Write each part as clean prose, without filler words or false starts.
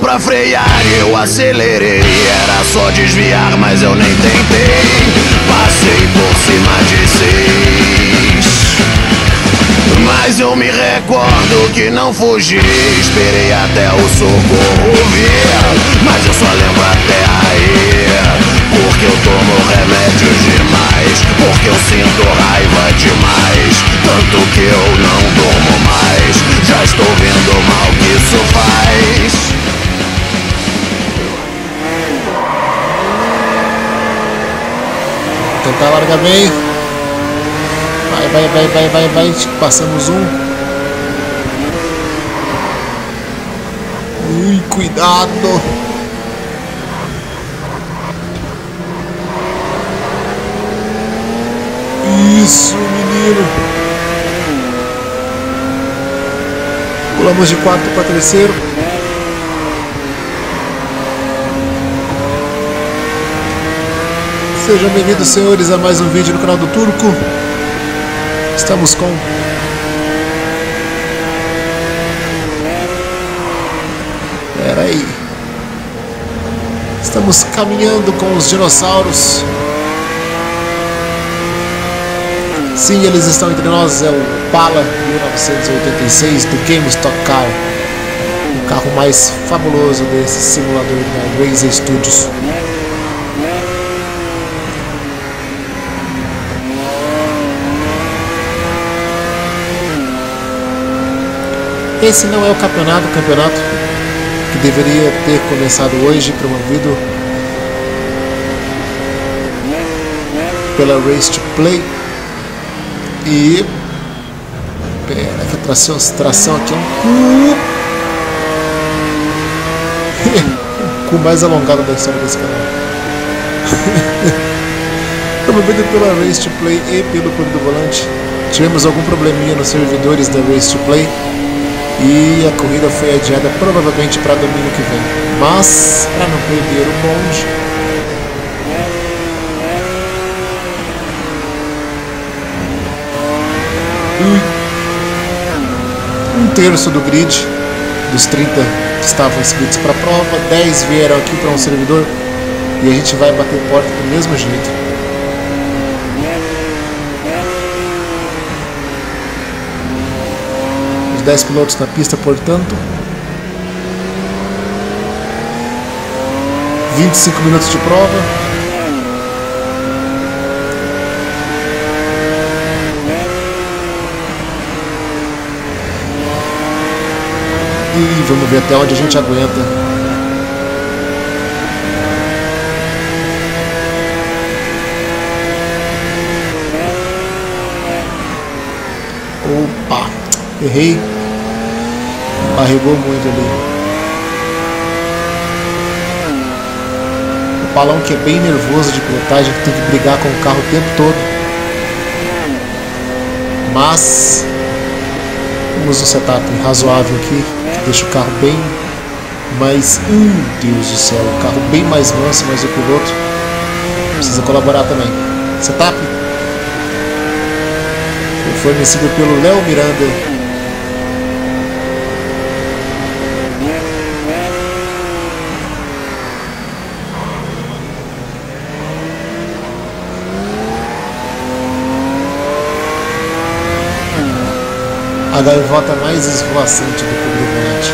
pra frear e eu acelerei. Era só desviar, mas eu nem tentei. Passei por cima de 6. Mas eu me recordo que não fugi. Esperei até o socorro vir, mas eu só lembro até aí. Porque eu tomo remédios demais, porque eu sinto raiva demais. Tanto que eu não durmo mais. Já estou vendo o mal que isso faz. Vou tentar largar bem. Vai. Passamos um. Ui, cuidado. Isso, menino. Pulamos de quarto para terceiro. Sejam bem-vindos, senhores, a mais um vídeo no canal do Turco. Estamos com Pera aí. Estamos caminhando com os dinossauros. Sim, eles estão entre nós. É o Opala 1986 do GameStop Car, o carro mais fabuloso desse simulador da Razer Studios. Esse não é o campeonato que deveria ter começado hoje, promovido pela Race to Play. E pera, que tração aqui é um cu. O cu mais alongado da história desse canal. Promovido pela Race to Play e pelo Clube do Volante. Tivemos algum probleminha nos servidores da Race to Play e a corrida foi adiada provavelmente para domingo que vem. Mas, para não perder o bonde, um terço do grid dos 30 que estavam inscritos para a prova, 10 vieram aqui para um servidor e a gente vai bater porta do mesmo jeito. Os 10 pilotos na pista, portanto, 25 minutos de prova. E vamos ver até onde a gente aguenta. Opa, errei. Carregou muito ali. O Palão, que é bem nervoso de pilotagem, que tem que brigar com o carro o tempo todo. Mas temos um setup razoável aqui, que deixa o carro bem mais... Deus do céu, o carro bem mais manso, mas o piloto precisa colaborar também. Setup foi fornecido pelo Léo Miranda. A gaivota mais esvoaçante do Clube do Volante.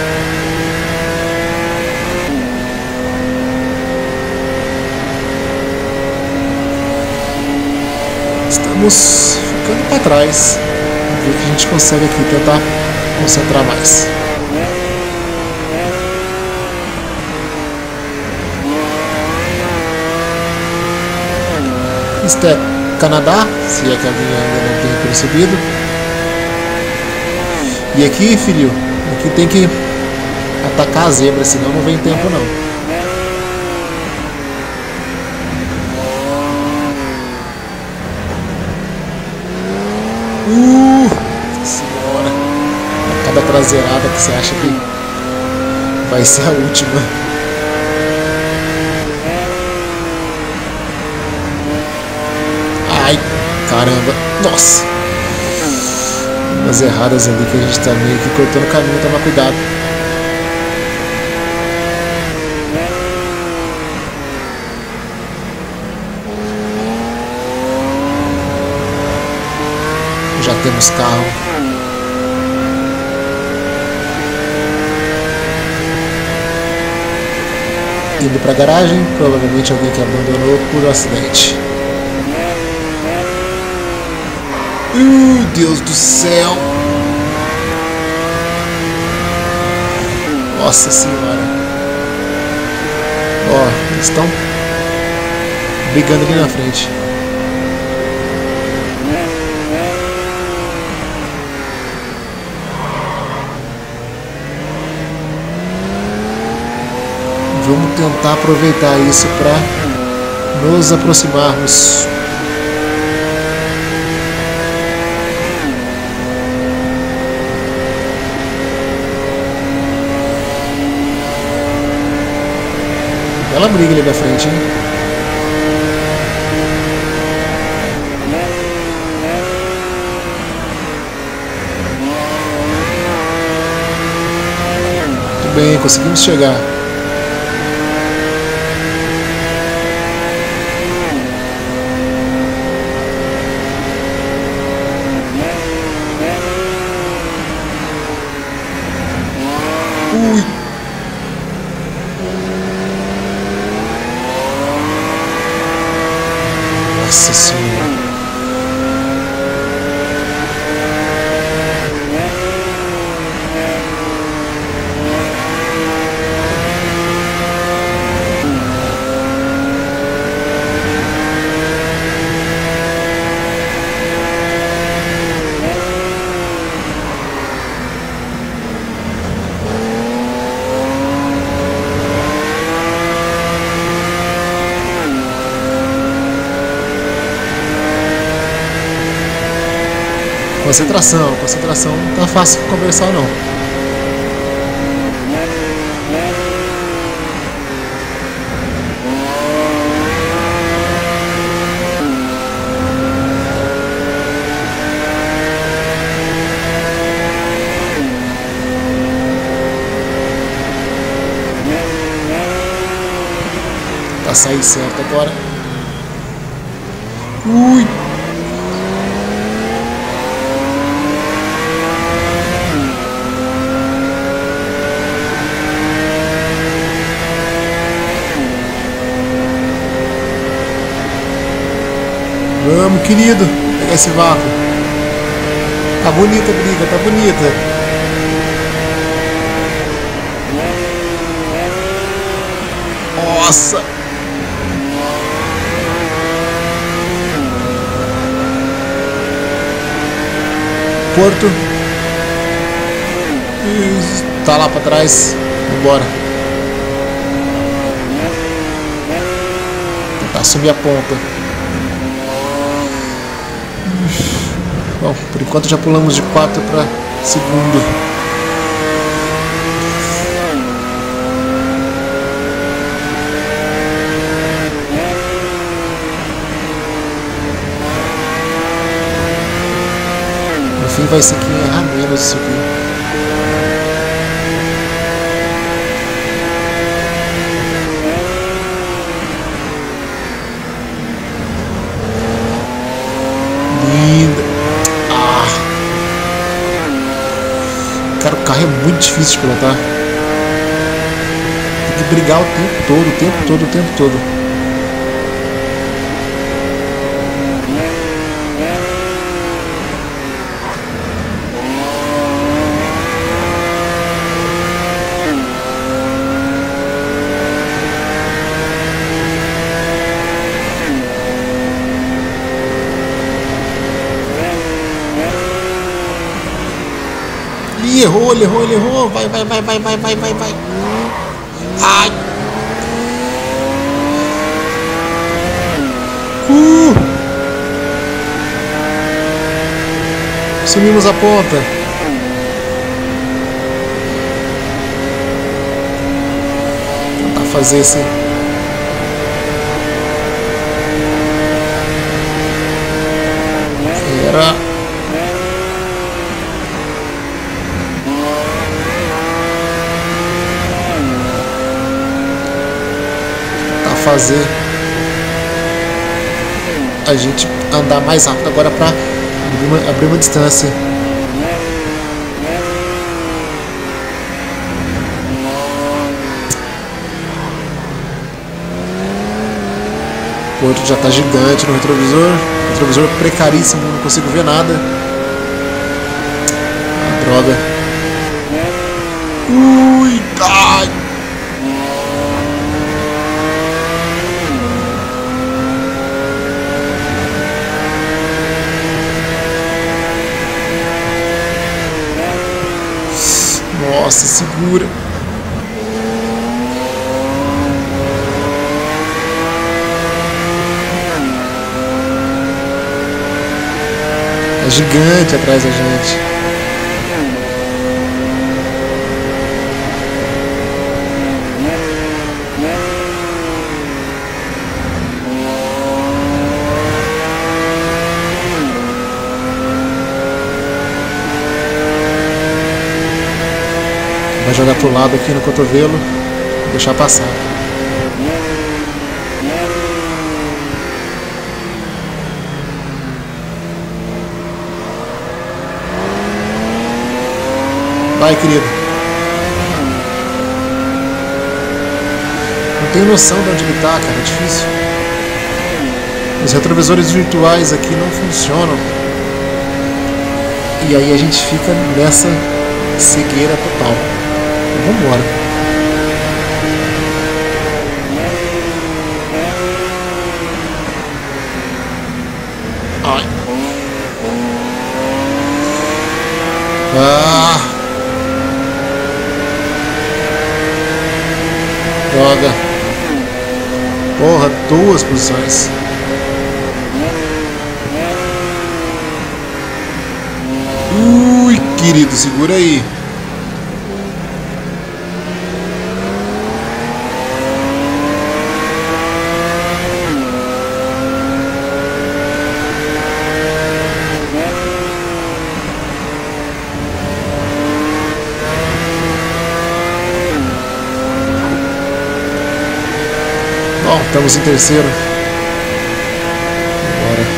Estamos ficando para trás. Vamos ver o que a gente consegue aqui, tentar concentrar mais. Isto é Canadá, se é que alguém ainda não tenha percebido. E aqui, filho, aqui tem que atacar a zebra, senão não vem tempo não. Senhora, a cada traseirada que você acha que vai ser a última. Ai, caramba, nossa. Umas erradas ali que a gente tá meio que cortando o caminho, tomar cuidado. temos carro. Indo para a garagem, provavelmente alguém que abandonou por acidente. Deus do céu! Nossa senhora! Ó, eles estão brigando ali na frente. Vamos tentar aproveitar isso para nos aproximarmos. Bela briga ali na frente, hein? Muito bem, conseguimos chegar. Nossa senhora. Concentração, concentração, não tá fácil conversar não. Tá saindo certo agora. Ui! Vamos, querido, pegar esse vácuo. Tá bonita a briga, tá bonita. Nossa! Porto. Tá lá pra trás. Vambora. Tentar subir a ponta. Bom, por enquanto já pulamos de 4 para segundo. No fim vai ser que errar menos isso aqui. Cara, o carro é muito difícil de pilotar. Tem que brigar o tempo todo, o tempo todo, o tempo todo. Ih, errou, ele errou, ele errou. Vai, vai, vai, vai, vai, vai, vai, vai. Ai. Sumimos a ponta. Tentar fazer esse... Era... fazer a gente andar mais rápido agora para Abrir uma distância. O outro já tá gigante no retrovisor. Retrovisor precaríssimo, não consigo ver nada. Ah, droga. Ui, ai. Nossa, segura. É gigante atrás da gente. Vai jogar pro lado aqui no cotovelo. Deixar passar. Vai, querido. Não tenho noção de onde ele tá, cara. É difícil. Os retrovisores virtuais aqui não funcionam. E aí a gente fica nessa cegueira total. Vamos embora. Ai. Ah. Droga. Porra, 2 posições. Ui, querido, segura aí. Bom, estamos em terceiro. Bora.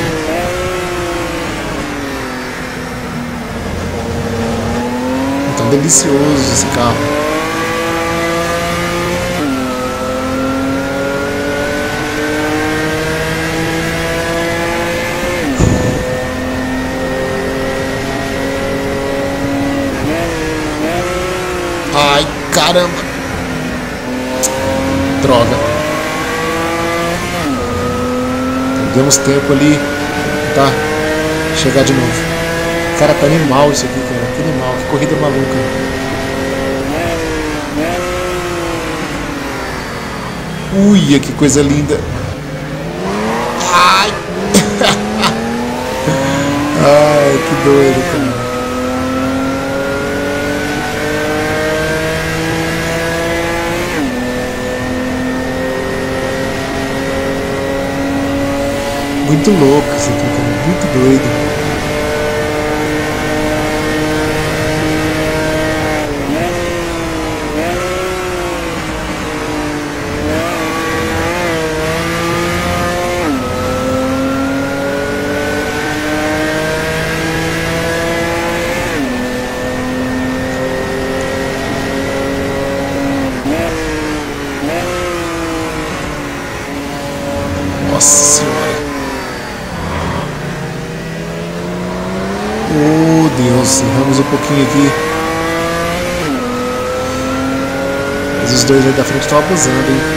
Então, delicioso esse carro. Ai, caramba. Droga. Demos tempo ali, tá? Chegar de novo. Cara, tá animal isso aqui, cara. Que animal, que corrida maluca. Ui, que coisa linda. Ai! Ai, que doido, cara. Muito louco isso aqui, cara. Muito doido. Nossa Senhora. Oh Deus, erramos um pouquinho aqui. Mas os dois aí da frente estão abusando, hein?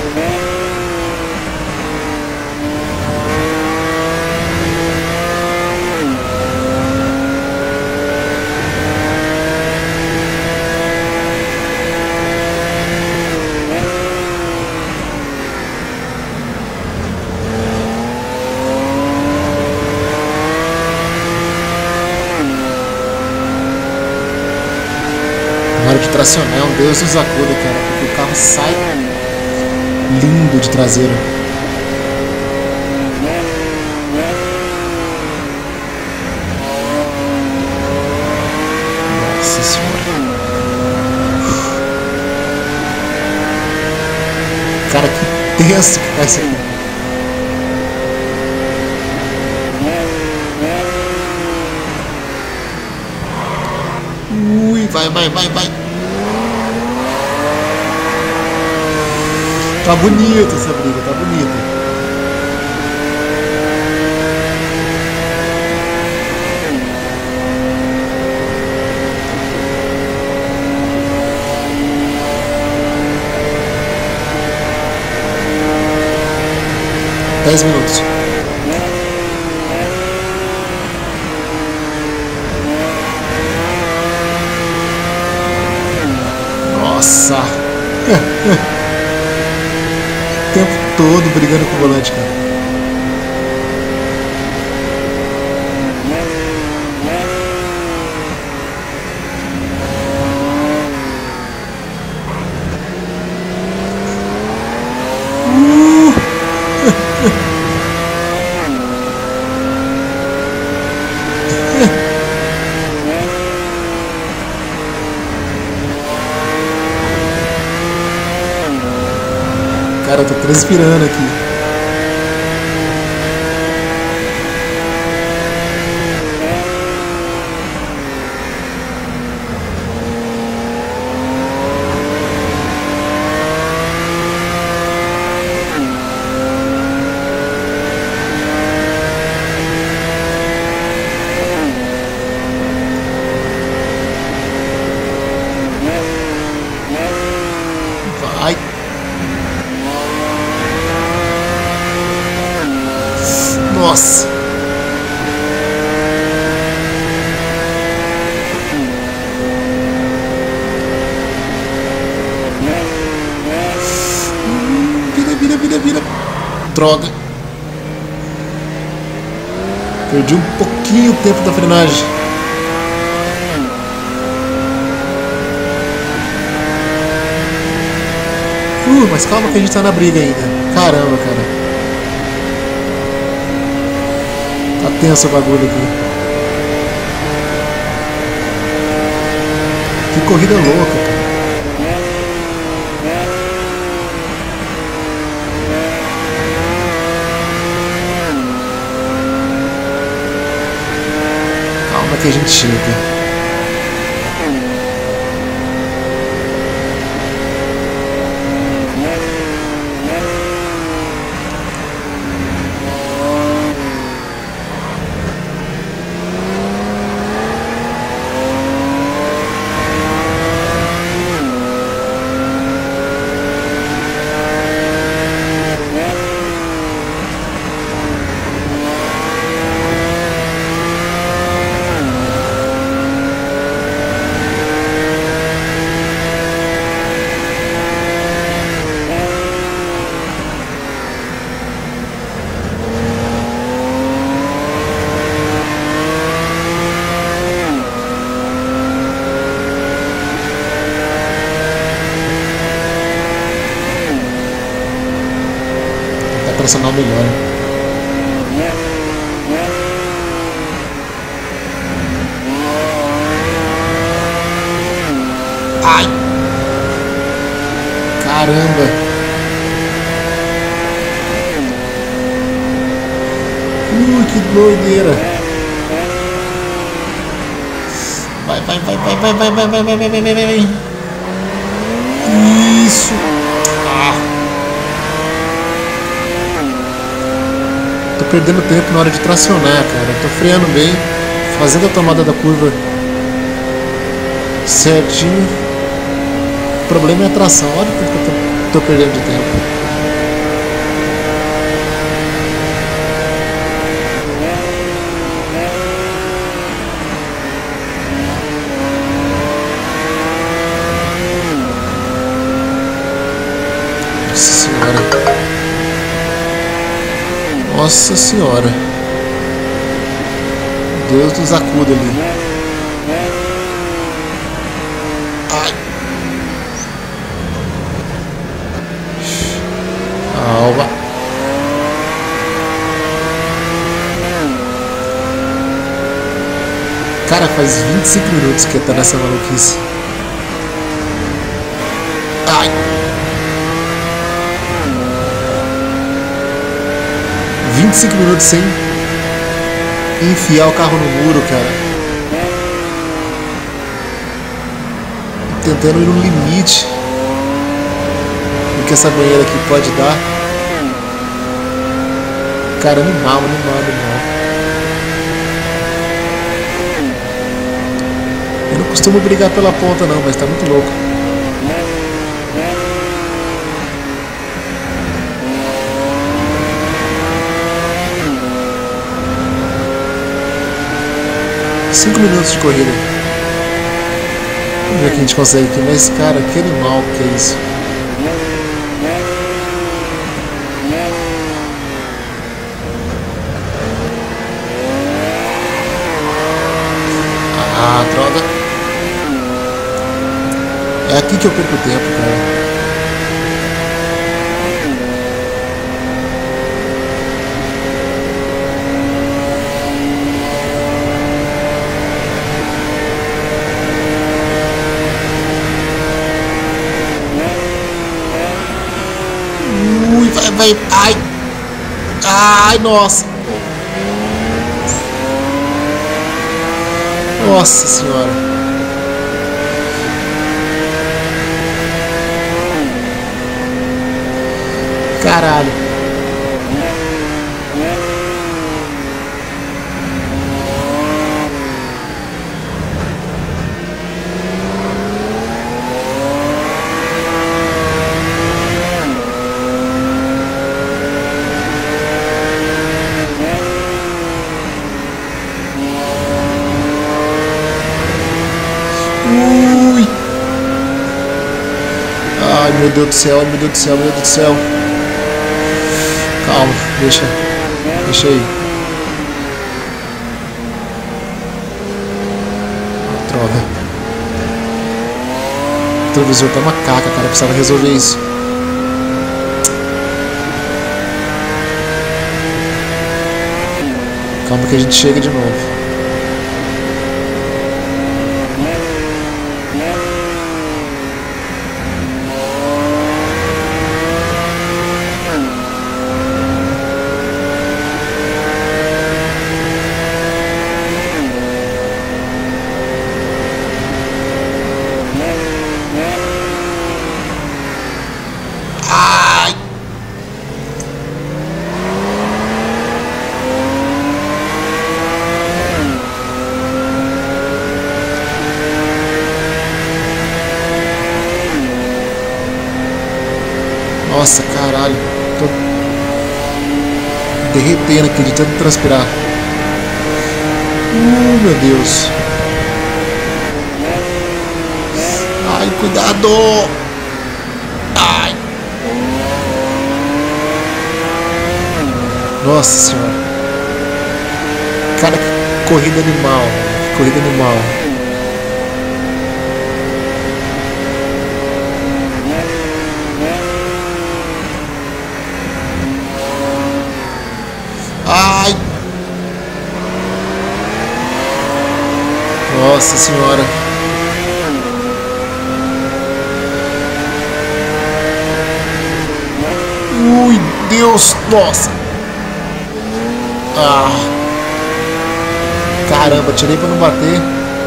Na hora de tracionar é um Deus nos acuda, cara, porque o carro sai lindo de traseira. Nossa Senhora. Cara, que tenso que tá isso aqui. Vai, vai, vai, vai. Tá bonita essa briga, tá bonita. Dez minutos. Nossa! O tempo todo brigando com o volante, cara. Cara, eu tô transpirando aqui. Vai. Nossa. Vira. Droga. Perdi um pouquinho o tempo da frenagem. Mas calma que a gente tá na briga ainda. Caramba, cara. Tá tenso o bagulho aqui. Que corrida louca, cara. Calma que a gente chega. Pressionar melhor. Ai! Caramba! Que doideira! Vai. Isso! Tô perdendo tempo na hora de tracionar, cara. Tô freando bem, fazendo a tomada da curva certinho. O problema é a tração. Olha o que eu tô perdendo de tempo. Nossa senhora. Nossa senhora. Deus nos acuda ali. Ai. Calma. Cara, faz 25 minutos que tá nessa maluquice. Ai. 25 minutos sem enfiar o carro no muro, cara. tentando ir no limite do que essa banheira aqui pode dar. Cara, animal. Eu não costumo brigar pela ponta não, mas tá muito louco. Cinco minutos de corrida. Vamos ver o que a gente consegue aqui. Mas, cara, que animal que é isso. Ah, droga. É aqui que eu perco tempo, cara. Vai, ai, nossa. Nossa senhora. Caralho. Ui. Ai, meu Deus do céu, meu Deus do céu, meu Deus do céu. Calma, deixa aí. Droga. O televisor tá uma caca, cara. Precisava resolver isso. Calma que a gente chega de novo. Nossa, caralho. Tô derretendo aqui de tanto transpirar. Meu Deus. Ai, cuidado. Ai. Nossa senhora. Cara, que corrida animal. Que corrida animal. Ai! Nossa senhora! Ui, Deus! Nossa! Ah! Caramba, tirei pra não bater.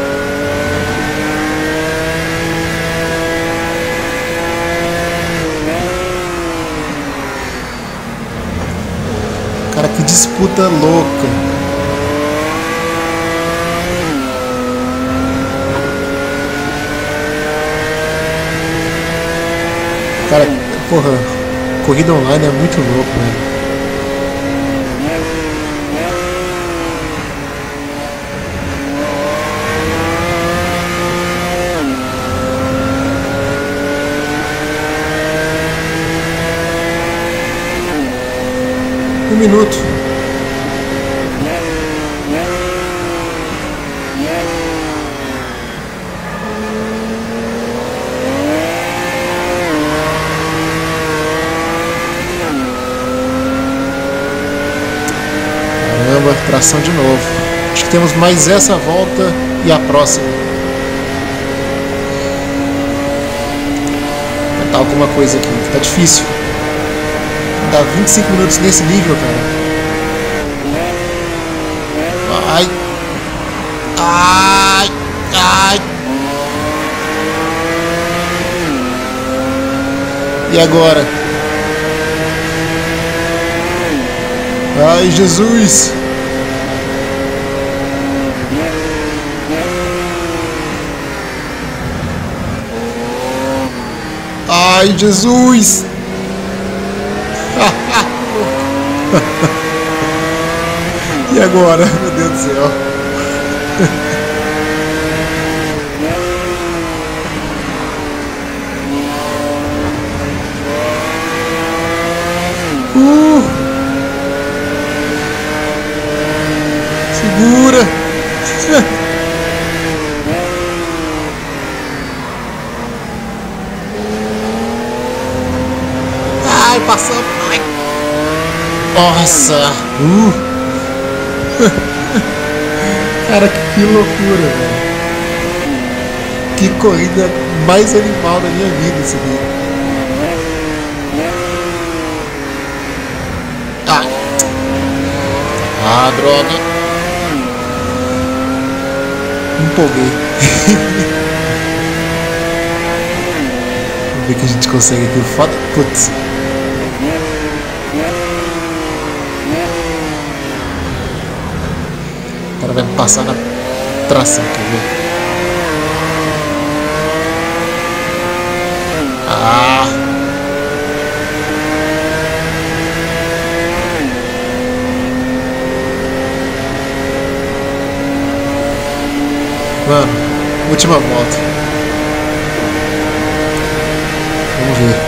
Cara, que disputa louca. Cara, porra, corrida online é muito louco, né? Um minuto. Caramba, tração de novo. Acho que temos mais essa volta e a próxima. Vou tentar alguma coisa aqui, que tá difícil. Dá 25 minutos nesse nível, cara. Ai. Ai. Ai. E agora? Ai, Jesus! Ai, Jesus! E agora? Meu Deus do céu! Segura! Ai, passamos! Ai. Nossa! Cara, que loucura, velho! Que corrida mais animal da minha vida isso aqui! Ah, droga! Me empolguei. Vamos ver o que a gente consegue aqui. Foda. Putz. O cara vai me passar na tração, quer ver? Ah! Mano, última volta. Vamos ver.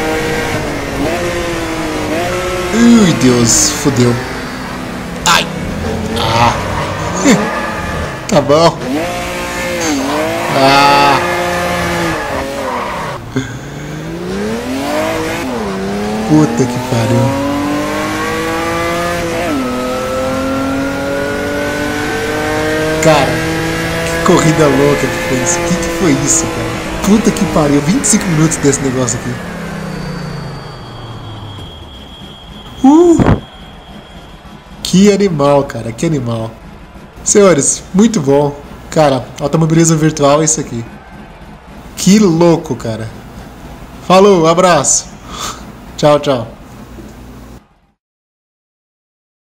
Ui, Deus, fodeu. Ai! Ah! Tá bom. Ah! Puta que pariu. Cara, que corrida louca que foi isso. Que foi isso, cara? Puta que pariu. 25 minutos desse negócio aqui. Que animal, cara. Que animal. Senhores, muito bom. Cara, automobilismo virtual é isso aqui. Que louco, cara. Falou, abraço. Tchau, tchau.